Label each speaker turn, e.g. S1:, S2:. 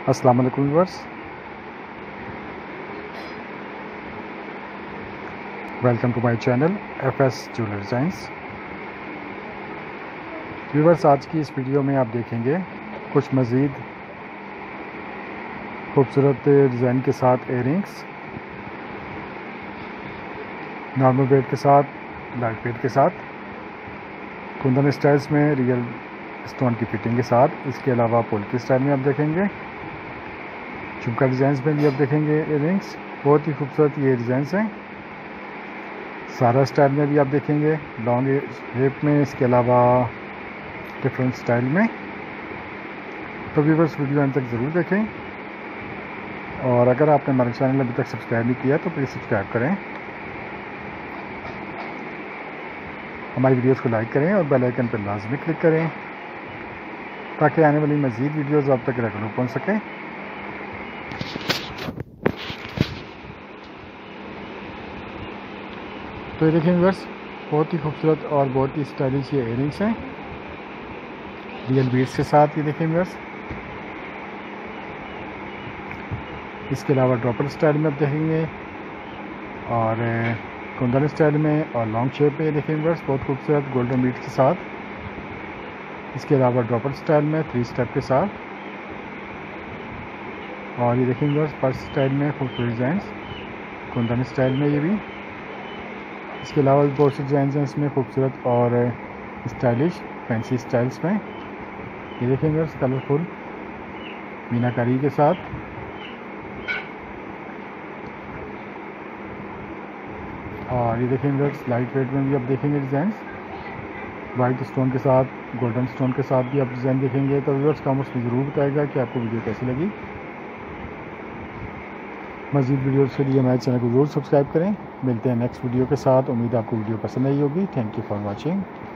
S1: अस्सलाम वालेकुम viewers, welcome to my channel FS jeweller designs. Viewers, आज की इस वीडियो में आप देखेंगे कुछ मज़ीद खूबसूरत डिज़ाइन के साथ इयररिंग्स, नॉर्मल वेट के साथ, लाइट वेट के साथ, कुंदन स्टाइल्स में रियल स्टोन की फिटिंग के साथ। इसके अलावा पोल्की स्टाइल में आप देखेंगे, झुमका डिज़ाइंस में भी आप देखेंगे इयररिंग्स। बहुत ही खूबसूरत ये डिज़ाइंस हैं। सारा स्टाइल में भी आप देखेंगे, लॉन्ग शेप में, इसके अलावा डिफरेंट स्टाइल में। तो व्यूअर्स, वीडियो अंत तक ज़रूर देखें, और अगर आपने हमारे चैनल अभी तक सब्सक्राइब नहीं किया तो प्लीज़ सब्सक्राइब करें, हमारी वीडियोस को लाइक करें और बेल आइकन पर लाजमी क्लिक करें ताकि आने वाली मज़ीद वीडियोस आप तक रेगुलर पहुंच सकें। तो ये देखिए व्यूअर्स, बहुत ही खूबसूरत और बहुत ही स्टाइलिश ये इयररिंग्स हैं रियल बीड्स के साथ। ये देखिए व्यूअर्स, इसके अलावा ड्रॉपर स्टाइल में आप देखेंगे और कुंदन स्टाइल में और लॉन्ग शेप में। ये देखिए व्यूअर्स, बहुत खूबसूरत गोल्डन बीड्स के साथ। इसके अलावा ड्रॉपर स्टाइल में 3 स्टेप के साथ, और ये देखिए व्यूअर्स, पर्स स्टाइल में खूबसूरत डिज़ाइंस, कुंदन स्टाइल में ये भी। इसके अलावा बहुत से डिज़ाइन हैं इसमें खूबसूरत और स्टाइलिश फैंसी स्टाइल्स में। ये देखिए व्यूअर्स, कलरफुल मीनाकारी के साथ। और ये देखें व्यूअर्स, लाइट वेट में भी आप देखेंगे डिज़ाइंस, वाइट स्टोन के साथ, गोल्डन स्टोन के साथ भी आप डिज़ाइन देखेंगे। तो व्यूअर्स, कमेंट्स में ज़रूर बताएगा कि आपको वीडियो कैसी लगी। मज़ीद वीडियोज़ के लिए हमारे चैनल को ज़रूर सब्सक्राइब करें। मिलते हैं नेक्स्ट वीडियो के साथ। उम्मीद आपको वीडियो पसंद आई होगी। Thank you for watching.